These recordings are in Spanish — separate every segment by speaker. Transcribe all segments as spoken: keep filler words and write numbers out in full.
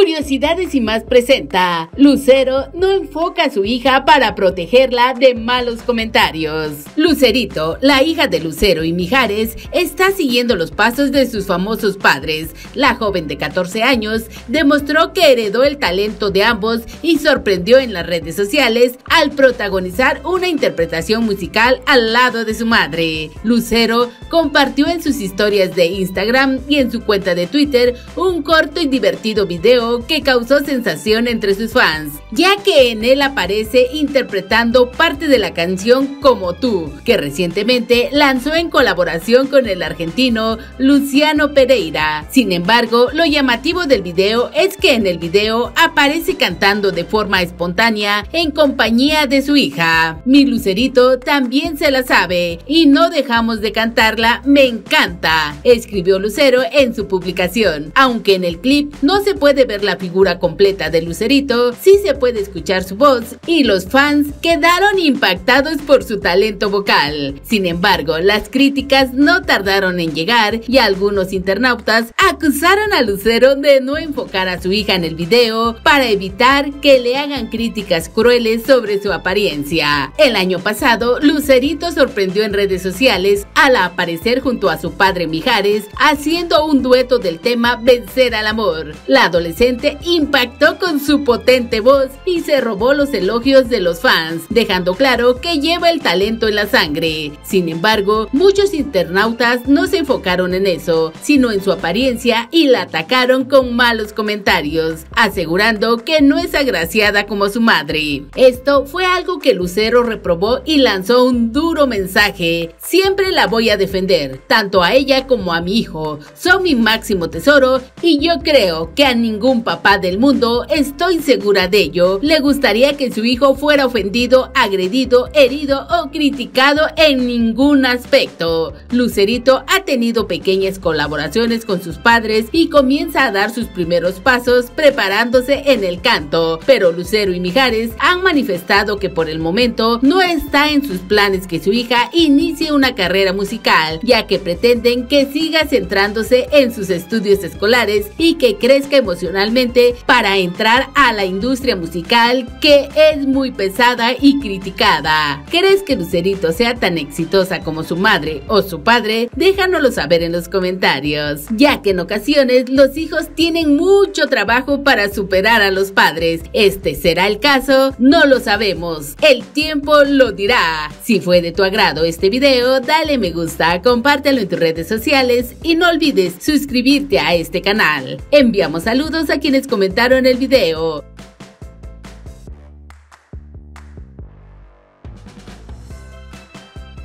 Speaker 1: Curiosidades y más presenta: Lucero no enfoca a su hija para protegerla de malos comentarios. Lucerito, la hija de Lucero y Mijares, está siguiendo los pasos de sus famosos padres. La joven de catorce años demostró que heredó el talento de ambos y sorprendió en las redes sociales al protagonizar una interpretación musical al lado de su madre. Lucero compartió en sus historias de Instagram y en su cuenta de Twitter un corto y divertido video que causó sensación entre sus fans, ya que en él aparece interpretando parte de la canción Como Tú, que recientemente lanzó en colaboración con el argentino Luciano Pereira. Sin embargo, lo llamativo del video es que en el video aparece cantando de forma espontánea en compañía de su hija. Mi Lucerito también se la sabe y no dejamos de cantarla, me encanta, escribió Lucero en su publicación. Aunque en el clip no se puede ver la figura completa de Lucerito, sí se puede escuchar su voz y los fans quedaron impactados por su talento vocal. Sin embargo, las críticas no tardaron en llegar y algunos internautas acusaron a Lucero de no enfocar a su hija en el video para evitar que le hagan críticas crueles sobre su apariencia. El año pasado, Lucerito sorprendió en redes sociales al aparecer junto a su padre Mijares haciendo un dueto del tema Vencer al Amor. La adolescente impactó con su potente voz y se robó los elogios de los fans, dejando claro que lleva el talento en la sangre. Sin embargo, muchos internautas no se enfocaron en eso, sino en su apariencia y la atacaron con malos comentarios, asegurando que no es agraciada como su madre. Esto fue algo que Lucero reprobó y lanzó un duro mensaje: siempre la voy a defender, tanto a ella como a mi hijo, son mi máximo tesoro y yo creo que a ningún papá del mundo, estoy segura de ello, le gustaría que su hijo fuera ofendido, agredido, herido o criticado en ningún aspecto. Lucerito ha tenido pequeñas colaboraciones con sus padres y comienza a dar sus primeros pasos preparándose en el canto, pero Lucero y Mijares han manifestado que por el momento no está en sus planes que su hija inicie una carrera musical, ya que pretenden que siga centrándose en sus estudios escolares y que crezca emocionalmente para entrar a la industria musical, que es muy pesada y criticada. ¿Crees que Lucerito sea tan exitosa como su madre o su padre? Déjanoslo saber en los comentarios, ya que en ocasiones los hijos tienen mucho trabajo para superar a los padres. ¿Este será el caso? No lo sabemos, el tiempo lo dirá. Si fue de tu agrado este video, dale me gusta, compártelo en tus redes sociales y no olvides suscribirte a este canal. Enviamos saludos a quienes comentaron el video.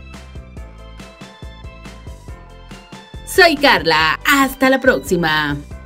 Speaker 1: Soy Carla, hasta la próxima.